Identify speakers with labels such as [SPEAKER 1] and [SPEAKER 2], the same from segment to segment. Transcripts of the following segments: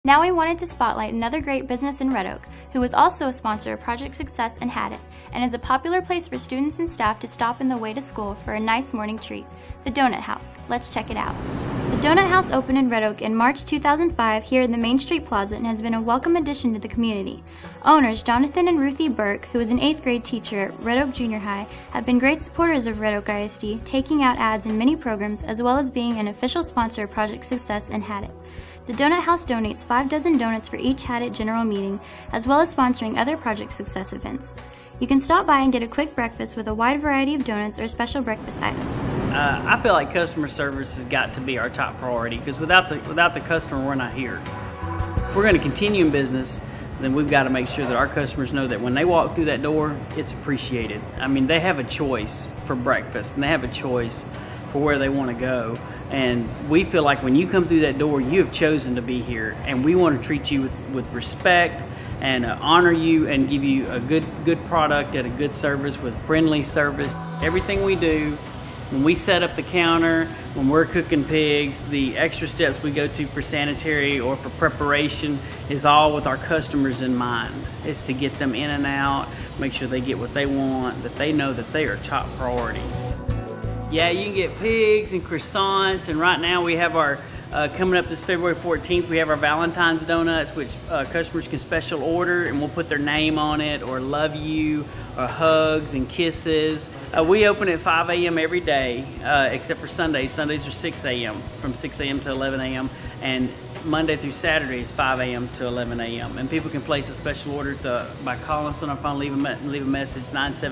[SPEAKER 1] Now we wanted to spotlight another great business in Red Oak, who was also a sponsor of Project Success and had it, and is a popular place for students and staff to stop on the way to school for a nice morning treat, the Donut House. Let's check it out. The Donut House opened in Red Oak in March 2005 here in the Main Street Plaza and has been a welcome addition to the community. Owners Jonathan and Ruthie Burke, who is an 8th grade teacher at Red Oak Junior High, have been great supporters of Red Oak ISD, taking out ads in many programs as well as being an official sponsor of Project Success and had it. The Donut House donates 5 dozen donuts for each Had It General Meeting, as well as sponsoring other Project Success events. You can stop by and get a quick breakfast with a wide variety of donuts or special breakfast items.
[SPEAKER 2] I feel like customer service has got to be our top priority, because without the customer, we're not here. If we're going to continue in business, then we've got to make sure that our customers know that when they walk through that door, it's appreciated. I mean, they have a choice for breakfast, and they have a choice for where they want to go. And we feel like when you come through that door, you have chosen to be here, and we want to treat you with respect and honor you and give you a good product at a good service with friendly service. Everything we do, when we set up the counter, when we're cooking pigs, the extra steps we go to for sanitary or for preparation is all with our customers in mind. It's to get them in and out, make sure they get what they want, that they know that they are top priority. Yeah, you can get pigs and croissants, and right now we have our, coming up this February 14th, we have our Valentine's Donuts, which customers can special order, and we'll put their name on it, or love you, or hugs and kisses. We open at 5 a.m. every day, except for Sundays. Sundays are 6 a.m., from 6 a.m. to 11 a.m., and Monday through Saturday is 5 a.m. to 11 a.m. And people can place a special order by calling us on our phone, leave a message,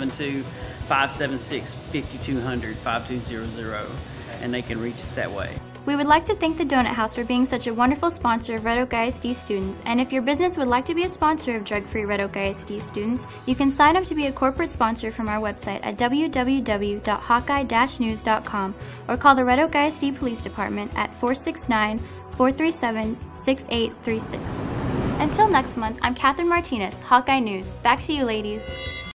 [SPEAKER 2] 972-576-5200, 5200, and they can reach us that way.
[SPEAKER 1] We would like to thank the Donut House for being such a wonderful sponsor of Red Oak ISD students, and if your business would like to be a sponsor of Drug-Free Red Oak ISD students, you can sign up to be a corporate sponsor from our website at www.hawkeye-news.com or call the Red Oak ISD Police Department at 469-437-6836. Until next month, I'm Catherine Martinez, Hawkeye News. Back to you, ladies.